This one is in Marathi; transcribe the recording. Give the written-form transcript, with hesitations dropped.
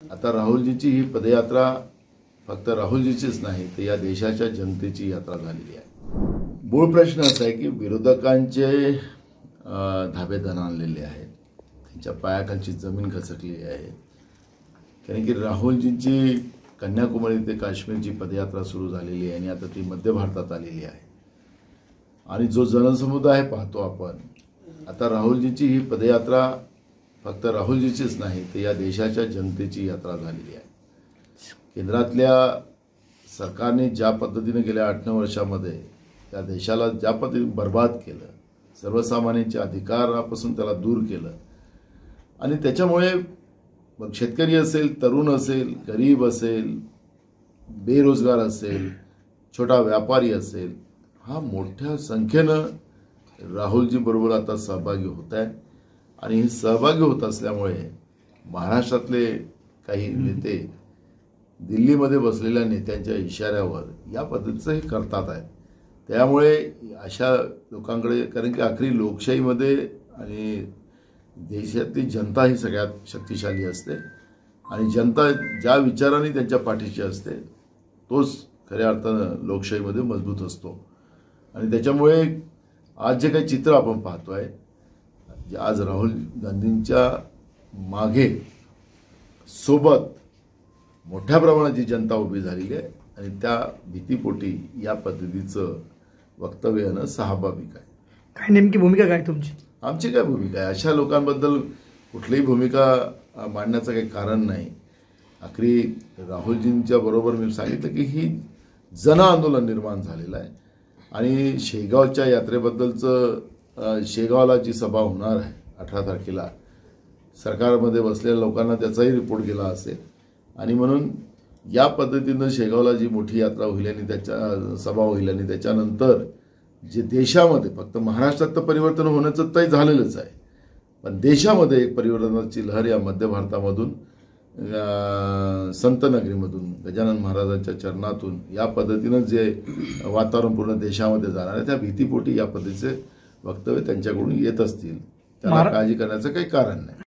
आता राहुलजीची ही पदयात्रा फक्त राहुलजीचीच नाही तर या देशाच्या जनतेची यात्रा झालेली आहे। मूळ प्रश्न असा आहे की विरोधकांचे धाबे दणाणलेले आहेत, त्यांच्या पायाखालची जमीन खचकलेली आहे। कारण की राहुलजींची कन्याकुमारी ते काश्मीरची पदयात्रा सुरू झालेली आहे आणि आता ती मध्य भारतात आलेली आहे आणि जो जनसमुदाय पाहतो आपण, आता राहुलजीची ही पदयात्रा फक्त राहुलजीचीच नाही तर या देशाच्या जनतेची यात्रा झालेली आहे। केंद्रातल्या सरकारने ज्या पद्धतीने गेल्या 8-9 वर्षामध्ये त्या देशाला ज्या पद्धतीने बर्बाद केलं, सर्वसामान्यांच्या अधिकारापासून त्याला दूर केलं आणि त्याच्यामुळे मग शेतकरी असेल, तरुण असेल, गरीब असेल, बेरोजगार असेल, छोटा व्यापारी असेल, हा मोठ्या संख्येनं राहुलजी बरोबर आता सहभागी होत आहे आणि हे सहभागी होत असल्यामुळे महाराष्ट्रातले काही नेते दिल्लीमध्ये बसलेल्या नेत्यांच्या इशाऱ्यावर या पद्धतीचं हे करतात आहेत। त्यामुळे अशा लोकांकडे, कारण की आखरी लोकशाहीमध्ये आणि देशातली जनता ही सगळ्यात शक्तिशाली असते आणि जनता ज्या विचारांनी त्यांच्या पाठीशी असते तोच खऱ्या अर्थानं लोकशाहीमध्ये मजबूत असतो आणि त्याच्यामुळे आज जे काही चित्र आपण पाहतोय, आज राहुल गांधींच्या मागे सोबत मोठ्या प्रमाणाची जनता उभी झालेली आहे आणि त्या भीतीपोटी या पद्धतीचं वक्तव्य येणं स्वाभाविक आहे। काय नेमकी भूमिका काय तुमची? आमची काय भूमिका आहे? अशा लोकांबद्दल कुठलीही भूमिका मांडण्याचं काही कारण नाही। आखरी राहुलजींच्या बरोबर मी सांगितलं की ही जन आंदोलन निर्माण झालेलं आहे आणि शेगावच्या यात्रेबद्दलचं शेगावला जी सभा होणार आहे 18 तारखेला, सरकारमध्ये बसलेल्या लोकांना त्याचाही रिपोर्ट गेला असेल आणि म्हणून या पद्धतीनं शेगावला जी मोठी यात्रा होईल आणि त्याच्या सभा होईल आणि त्याच्यानंतर जे देशामध्ये, फक्त महाराष्ट्रात तर परिवर्तन होण्याचं तय झालेलंच आहे, पण देशामध्ये एक परिवर्तनाची लहर या मध्य भारतामधून, संतनगरीमधून, गजानन महाराजांच्या चरणातून या पद्धतीनं जे वातावरण पूर्ण देशामध्ये जाणार आहे, त्या भीतीपोटी या पद्धतीचे वक्तव्य त्यांच्याकडून येत असतील, त्याला काळजी करण्याचं काही कारण नाही।